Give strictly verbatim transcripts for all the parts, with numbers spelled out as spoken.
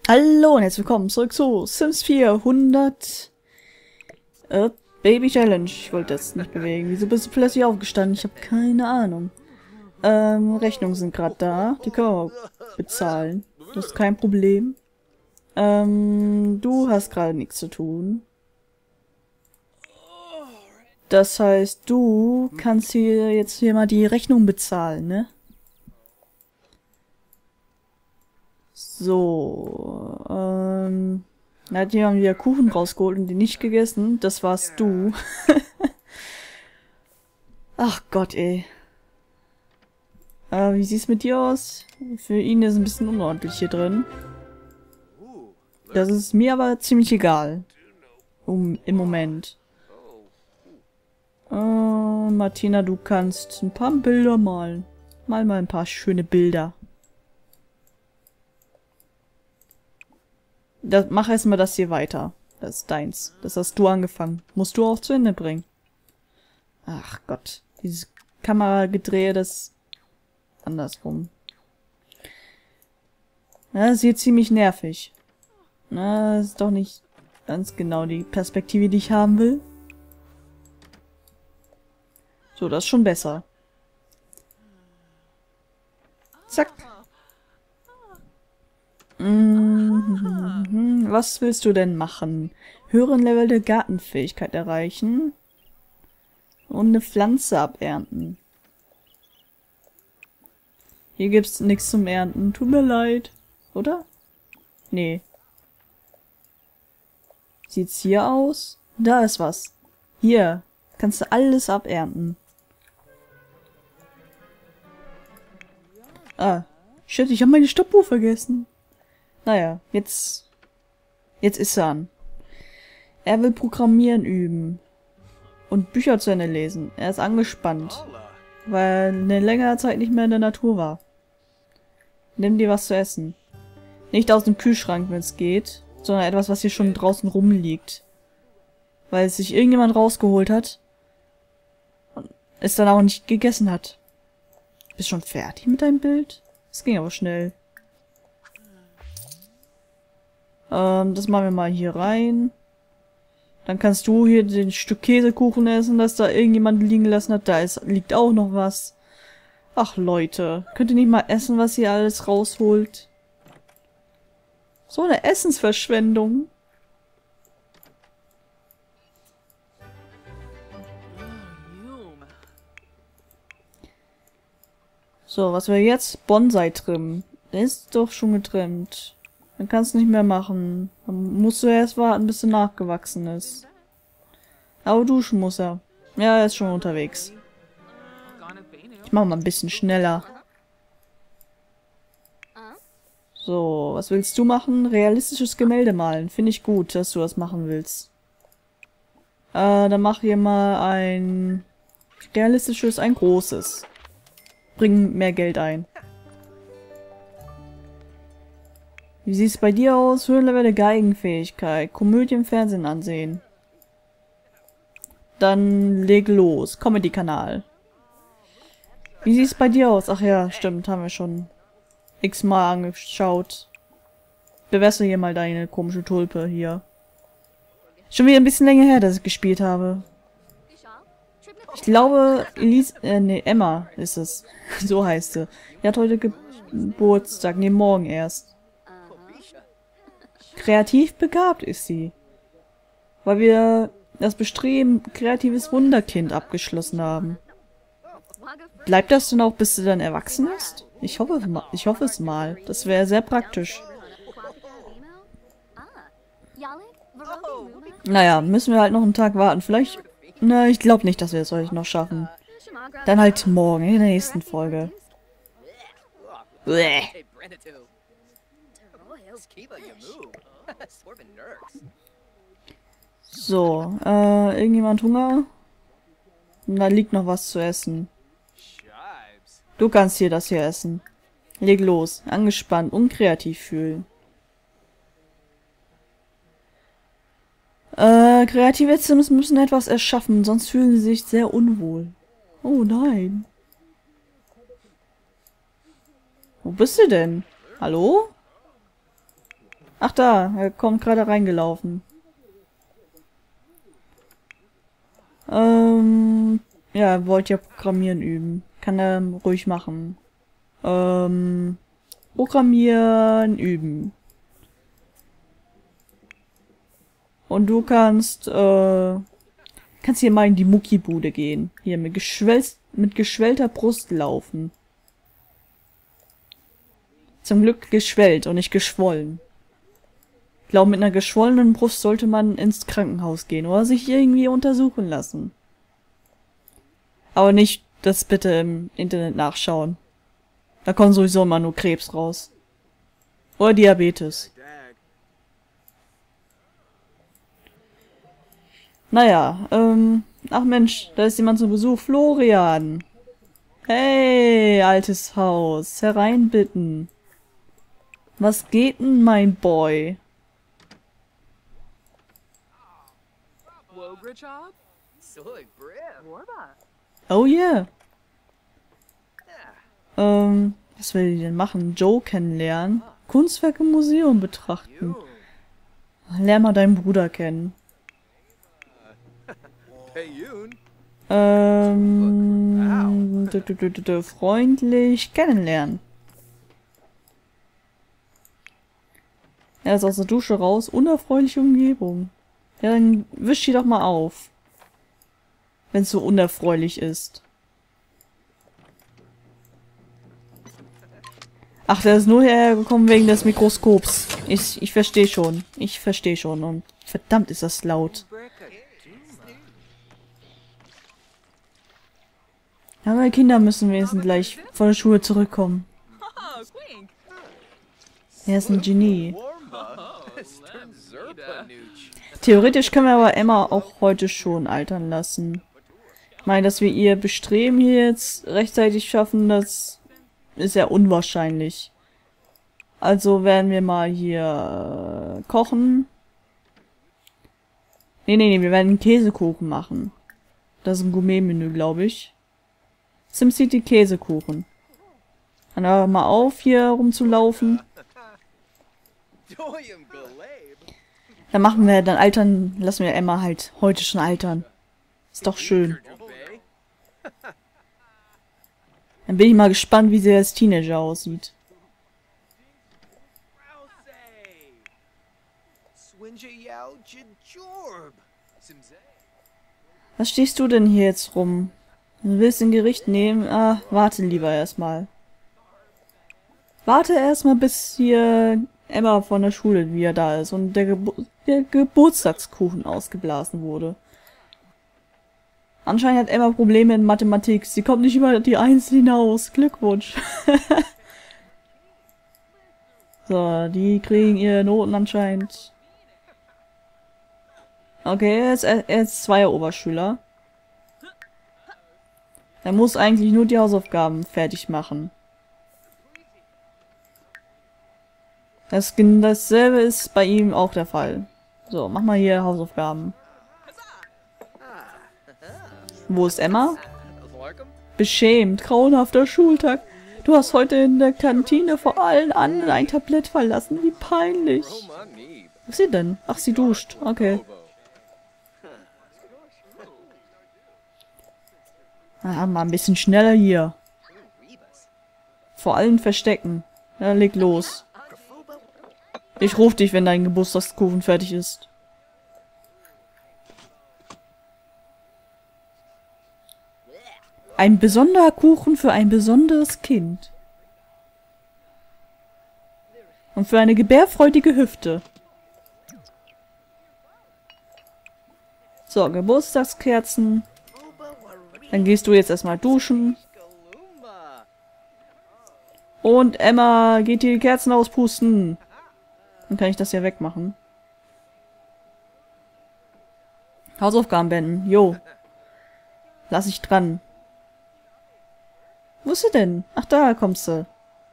Hallo und herzlich willkommen zurück zu Sims vierhundert äh, Baby Challenge. Ich wollte das nicht bewegen. Wieso bist du plötzlich aufgestanden? Ich habe keine Ahnung. Ähm, Rechnungen sind gerade da. Die können wir auch bezahlen. Das ist kein Problem. Ähm, du hast gerade nichts zu tun. Das heißt, du kannst hier jetzt hier mal die Rechnung bezahlen, ne? So, ähm... Na, die haben wieder Kuchen rausgeholt und die nicht gegessen. Das warst du. Ach Gott, ey. Äh, wie sieht's mit dir aus? Für ihn ist ein bisschen unordentlich hier drin. Das ist mir aber ziemlich egal. Um, im Moment. Äh, Martina, du kannst ein paar Bilder malen. Mal mal ein paar schöne Bilder. Das, mach erstmal das hier weiter. Das ist deins. Das hast du angefangen. Musst du auch zu Ende bringen. Ach Gott. Dieses Kameragedrehe, das... Andersrum. Ja, das ist hier ziemlich nervig. Na, das ist doch nicht ganz genau die Perspektive, die ich haben will. So, das ist schon besser. Zack. Mhm. Was willst du denn machen? Höheren Level der Gartenfähigkeit erreichen. Und eine Pflanze abernten. Hier gibt's nichts zum Ernten. Tut mir leid. Oder? Nee. Sieht's hier aus? Da ist was. Hier. Kannst du alles abernten. Ah. Shit, ich habe meine Stoppuhr vergessen. Naja, jetzt... Jetzt ist er an. Er will Programmieren üben. Und Bücher zu Ende lesen. Er ist angespannt. Weil er eine längere Zeit nicht mehr in der Natur war. Nimm dir was zu essen. Nicht aus dem Kühlschrank, wenn es geht. Sondern etwas, was hier schon draußen rumliegt. Weil es sich irgendjemand rausgeholt hat. Und es dann auch nicht gegessen hat. Bist schon fertig mit deinem Bild? Das ging aber schnell. Ähm, das machen wir mal hier rein. Dann kannst du hier den Stück Käsekuchen essen, das da irgendjemand liegen gelassen hat. Da ist, liegt auch noch was. Ach Leute, könnt ihr nicht mal essen, was ihr alles rausholt? So eine Essensverschwendung. So, was wir jetzt? Bonsai trimmen. Der ist doch schon getrimmt. Dann kannst du nicht mehr machen. Dann musst du erst warten, bis er nachgewachsen ist. Aber duschen muss er. Ja, er ist schon unterwegs. Ich mach mal ein bisschen schneller. So, was willst du machen? Realistisches Gemälde malen. Finde ich gut, dass du das machen willst. Äh, dann mach hier mal ein realistisches, ein großes. Bring mehr Geld ein. Wie sieht's bei dir aus? Höhenlevel der Geigenfähigkeit. Komödie im Fernsehen ansehen. Dann leg los. Comedy-Kanal. Wie sieht's bei dir aus? Ach ja, stimmt, haben wir schon x-mal angeschaut. Bewässere hier mal deine komische Tulpe hier. Schon wieder ein bisschen länger her, dass ich gespielt habe. Ich glaube, Elise, äh, nee, Emma ist es. So heißt sie. Die hat heute Geburtstag, nee, morgen erst. Kreativ begabt ist sie. Weil wir das Bestreben kreatives Wunderkind abgeschlossen haben. Bleibt das denn auch, bis sie dann erwachsen ist? Ich hoffe, ich hoffe es mal. Das wäre sehr praktisch. Naja, müssen wir halt noch einen Tag warten. Vielleicht... Na, ich glaube nicht, dass wir es heute noch schaffen. Dann halt morgen, in der nächsten Folge. Bleh. So, äh, irgendjemand Hunger? Da liegt noch was zu essen. Du kannst hier das hier essen. Leg los. Angespannt, unkreativ fühlen. Äh, kreative Sims müssen etwas erschaffen, sonst fühlen sie sich sehr unwohl. Oh nein. Wo bist du denn? Hallo? Ach da, er kommt gerade reingelaufen. Ähm, ja, er wollte ja Programmieren üben. Kann er ruhig machen. Ähm, Programmieren üben. Und du kannst, äh, kannst hier mal in die Muckibude gehen. Hier mit, geschwelst, mit geschwellter Brust laufen. Zum Glück geschwellt und nicht geschwollen. Ich glaube, mit einer geschwollenen Brust sollte man ins Krankenhaus gehen oder sich irgendwie untersuchen lassen. Aber nicht das bitte im Internet nachschauen. Da kommt sowieso immer nur Krebs raus. Oder Diabetes. Naja, ähm, ach Mensch, da ist jemand zu Besuch. Florian. Hey, altes Haus. Hereinbitten. Was geht denn, mein Boy? Oh yeah. Ähm, was will die denn machen? Joe kennenlernen? Kunstwerk im Museum betrachten. Lern mal deinen Bruder kennen. Ähm, d -d -d -d -d freundlich kennenlernen. Er ist aus der Dusche raus. Unerfreuliche Umgebung. Ja, dann wisch die doch mal auf. Wenn es so unerfreulich ist. Ach, der ist nur hergekommen wegen des Mikroskops. Ich, ich verstehe schon. Ich verstehe schon. Und verdammt ist das laut. Ja, meine Kinder müssen wenigstens gleich von der Schule zurückkommen. Er ist ein Genie. Theoretisch können wir aber Emma auch heute schon altern lassen. Ich meine, dass wir ihr Bestreben hier jetzt rechtzeitig schaffen, das ist ja unwahrscheinlich. Also werden wir mal hier äh, kochen. Nee, nee, nee, wir werden einen Käsekuchen machen. Das ist ein Gourmet-Menü, glaube ich. SimCity Käsekuchen. Dann hör mal auf, hier rumzulaufen. Dann machen wir, dann altern, lassen wir Emma halt heute schon altern. Ist doch schön. Dann bin ich mal gespannt, wie sie als Teenager aussieht. Was stehst du denn hier jetzt rum? Du willst ein Gericht nehmen? Ah, warte lieber erstmal. Warte erstmal, bis hier Emma von der Schule wieder da ist und der, Gebur der Geburtstagskuchen ausgeblasen wurde. Anscheinend hat Emma Probleme in Mathematik. Sie kommt nicht über die Eins hinaus. Glückwunsch. So, die kriegen ihre Noten anscheinend. Okay, er ist, er ist Zweier Oberschüler. Er muss eigentlich nur die Hausaufgaben fertig machen. Das, dasselbe ist bei ihm auch der Fall. So, mach mal hier Hausaufgaben. Wo ist Emma? Beschämt, grauenhafter Schultag. Du hast heute in der Kantine vor allen anderen ein Tablett verlassen. Wie peinlich. Was ist sie denn? Ach, sie duscht. Okay. Ah, mal ein bisschen schneller hier. Vor allem verstecken. Ja, leg los. Ich ruf dich, wenn dein Geburtstagskuchen fertig ist. Ein besonderer Kuchen für ein besonderes Kind. Und für eine gebärfreudige Hüfte. So, Geburtstagskerzen. Dann gehst du jetzt erstmal duschen. Und Emma geht die Kerzen auspusten. Dann kann ich das ja wegmachen. Hausaufgaben beenden. Jo. Lass ich dran. Wo ist sie denn? Ach, da kommst du.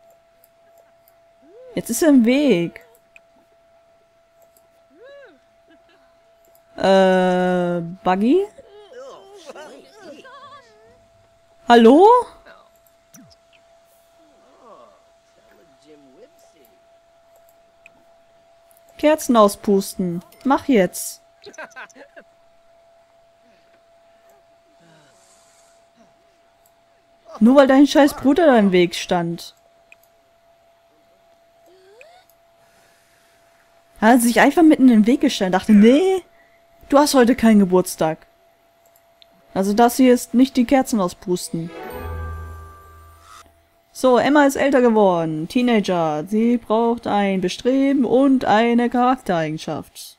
Jetzt ist er im Weg. Äh, Buggy? Hallo? Kerzen auspusten. Mach jetzt. Nur weil dein scheiß Bruder da im Weg stand. Er hat sich einfach mitten in den Weg gestellt. Dachte, nee, du hast heute keinen Geburtstag. Also das hier ist nicht die Kerzen auspusten. So, Emma ist älter geworden. Teenager. Sie braucht ein Bestreben und eine Charaktereigenschaft.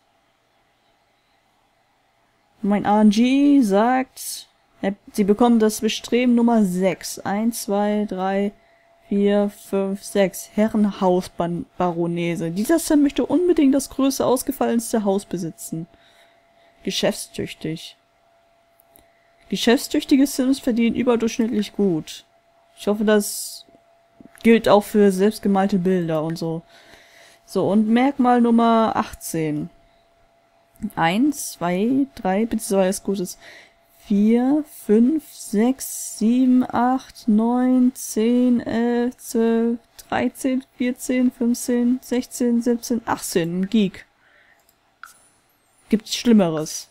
Mein R N G sagt, sie bekommt das Bestreben Nummer sechs. eins, zwei, drei, vier, fünf, sechs. Herrenhausbaronese. Dieser Sam möchte unbedingt das größte, ausgefallenste Haus besitzen. Geschäftstüchtig. Geschäftstüchtige Sims verdienen überdurchschnittlich gut. Ich hoffe, das gilt auch für selbstgemalte Bilder und so. So, und Merkmal Nummer achtzehn. eins, zwei, drei, beziehungsweise ist gutes. vier, fünf, sechs, sieben, acht, neun, zehn, elf, zwölf, dreizehn, vierzehn, fünfzehn, sechzehn, siebzehn, achtzehn. Ein Geek. Gibt's Schlimmeres.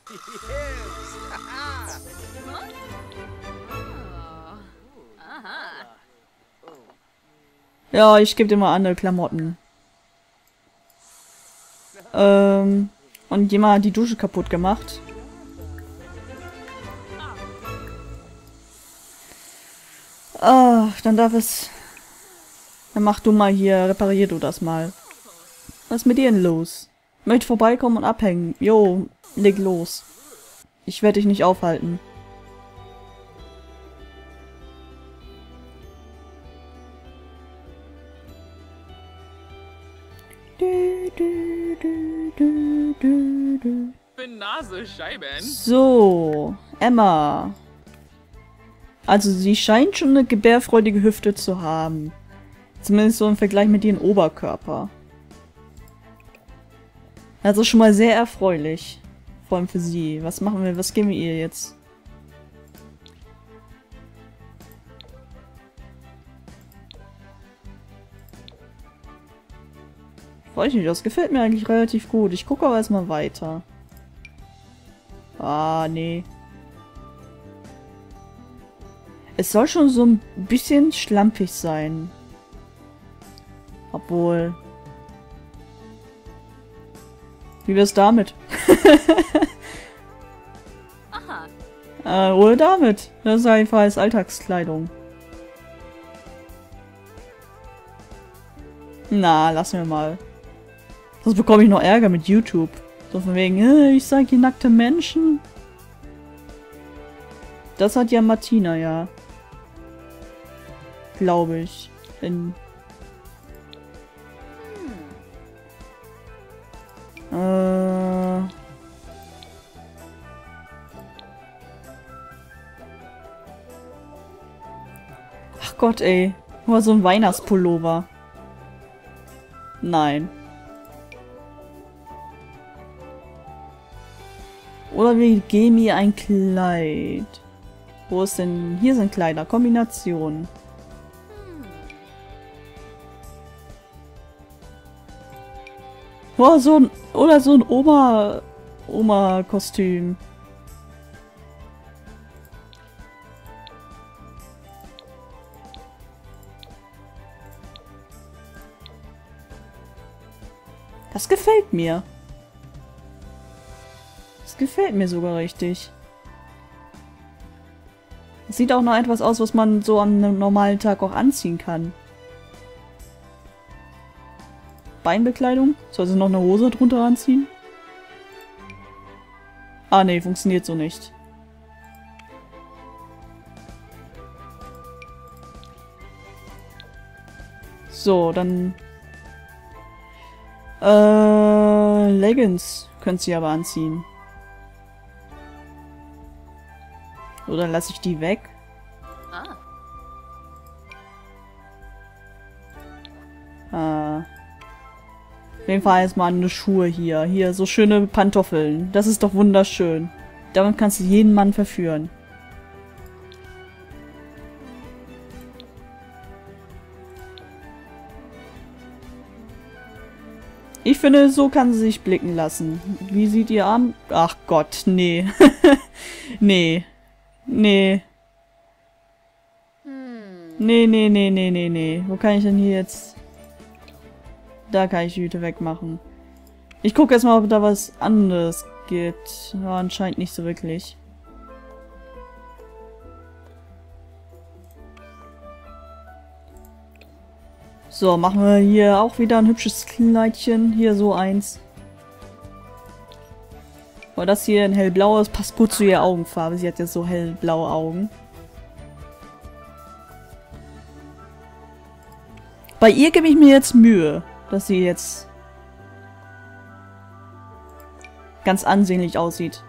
Ja, ich gebe dir mal andere Klamotten. Ähm, und jemand hat die Dusche kaputt gemacht. Ah, dann darf es... Dann mach du mal hier, reparier du das mal. Was ist mit dir denn los? Möchte vorbeikommen und abhängen. Jo, leg los. Ich werde dich nicht aufhalten. So, Emma. Also sie scheint schon eine gebärfreudige Hüfte zu haben. Zumindest so im Vergleich mit ihrem Oberkörper. Also schon mal sehr erfreulich. Vor allem für sie. Was machen wir, was geben wir ihr jetzt? Weiß nicht, das gefällt mir eigentlich relativ gut. Ich gucke aber erstmal weiter. Ah, nee. Es soll schon so ein bisschen schlampig sein. Obwohl... Wie wär's damit? äh, oder damit. Das ist einfach als Alltagskleidung. Na, lassen wir mal. Sonst bekomme ich noch Ärger mit YouTube. So von wegen, äh, ich sag die nackte Menschen. Das hat ja Martina, ja. Glaube ich. In äh... Ach Gott, ey. Nur so ein Weihnachtspullover. Nein. Oder wir geben ihr ein Kleid. Wo ist denn... Hier sind Kleider. Kombination. Oh, so ein... Oder so ein Oma... Oma-Kostüm. Das gefällt mir. Das gefällt mir sogar richtig. Es sieht auch noch etwas aus, was man so an einem normalen Tag auch anziehen kann. Beinbekleidung? Soll sie noch eine Hose drunter anziehen? Ah, nee, funktioniert so nicht. So, dann... Äh, Leggings könnt sie aber anziehen. Oder lasse ich die weg? Ah. Ah. Auf jeden Fall erstmal eine Schuhe hier. Hier, so schöne Pantoffeln. Das ist doch wunderschön. Damit kannst du jeden Mann verführen. Ich finde, so kann sie sich blicken lassen. Wie sieht ihr Arm? Ach Gott, nee. nee. Nee. Nee, nee, nee, nee, nee, nee. Wo kann ich denn hier jetzt... Da kann ich die Hüte wegmachen. Ich gucke erstmal, ob da was anderes gibt. Ja, anscheinend nicht so wirklich. So, machen wir hier auch wieder ein hübsches Kleidchen. Hier so eins. Aber das hier in hellblau ist, passt gut zu ihrer Augenfarbe. Sie hat ja so hellblaue Augen. Bei ihr gebe ich mir jetzt Mühe, dass sie jetzt ganz ansehnlich aussieht.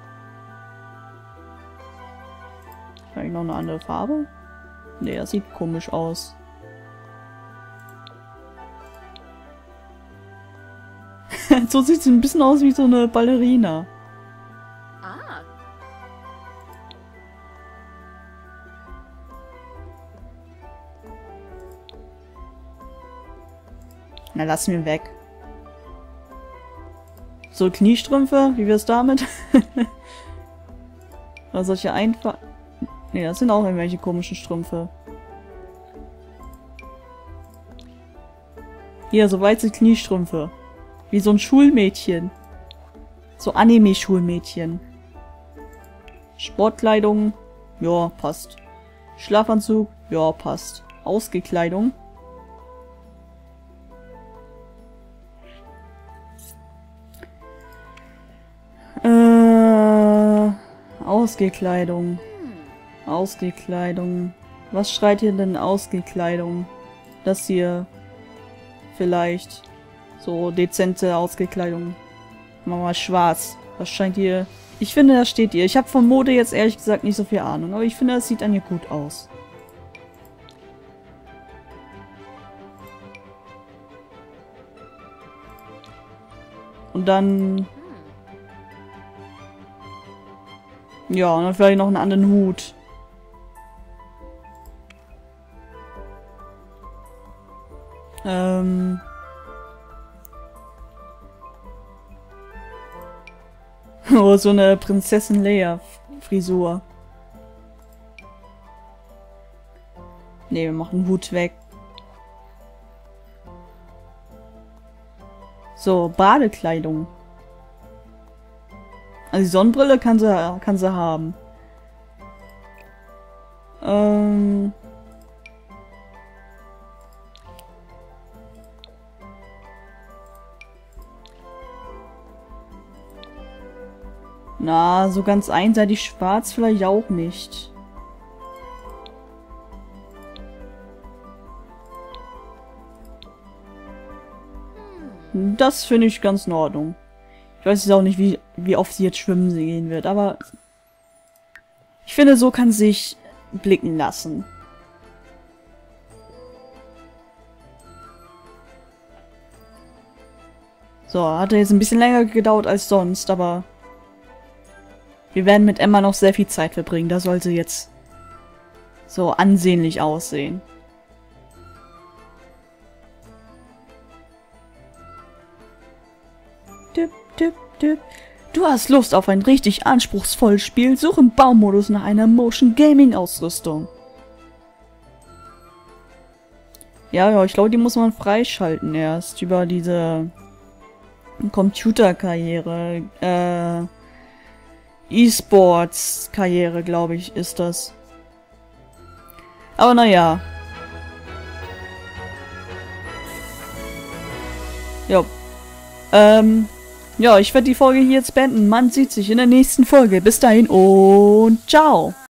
Vielleicht noch eine andere Farbe? Nee, das sieht komisch aus. So sieht sie ein bisschen aus wie so eine Ballerina. Ah. Na, lass mir weg. So, Kniestrümpfe, wie wär's damit? Oder solche einfach... Ne, das sind auch irgendwelche komischen Strümpfe. Hier, so weiße Kniestrümpfe. Wie so ein Schulmädchen. So Anime-Schulmädchen. Sportkleidung. Ja, passt. Schlafanzug. Ja, passt. Ausgekleidung. Äh, Ausgekleidung. Ausgekleidung. Was schreit hier denn Ausgekleidung? Das hier. Vielleicht. So dezente Ausgekleidung. Machen wir mal schwarz. Das scheint hier... Ich finde, das steht ihr. Ich habe von Mode jetzt ehrlich gesagt nicht so viel Ahnung. Aber ich finde, das sieht an ihr gut aus. Und dann... Ja, und dann vielleicht noch einen anderen Hut. Ähm... Oh, so eine Prinzessin Leia-Frisur. Ne, wir machen den Hut weg. So, Badekleidung. Also die Sonnenbrille kann sie, kann sie haben. Ähm... Na, so ganz einseitig schwarz vielleicht auch nicht. Das finde ich ganz in Ordnung. Ich weiß jetzt auch nicht, wie, wie oft sie jetzt schwimmen gehen wird, aber ich finde, so kann sie sich blicken lassen. So, hat jetzt ein bisschen länger gedauert als sonst, aber wir werden mit Emma noch sehr viel Zeit verbringen. Da soll sie jetzt so ansehnlich aussehen. Tipp, tipp, tipp. Du hast Lust auf ein richtig anspruchsvolles Spiel? Such im Baumodus nach einer Motion Gaming Ausrüstung. Ja, ja, ich glaube, die muss man freischalten erst über diese Computerkarriere. Äh... E-Sports-Karriere, glaube ich, ist das. Aber naja. Ja. Ähm. Ja, ich werde die Folge hier jetzt beenden. Man sieht sich in der nächsten Folge. Bis dahin und ciao.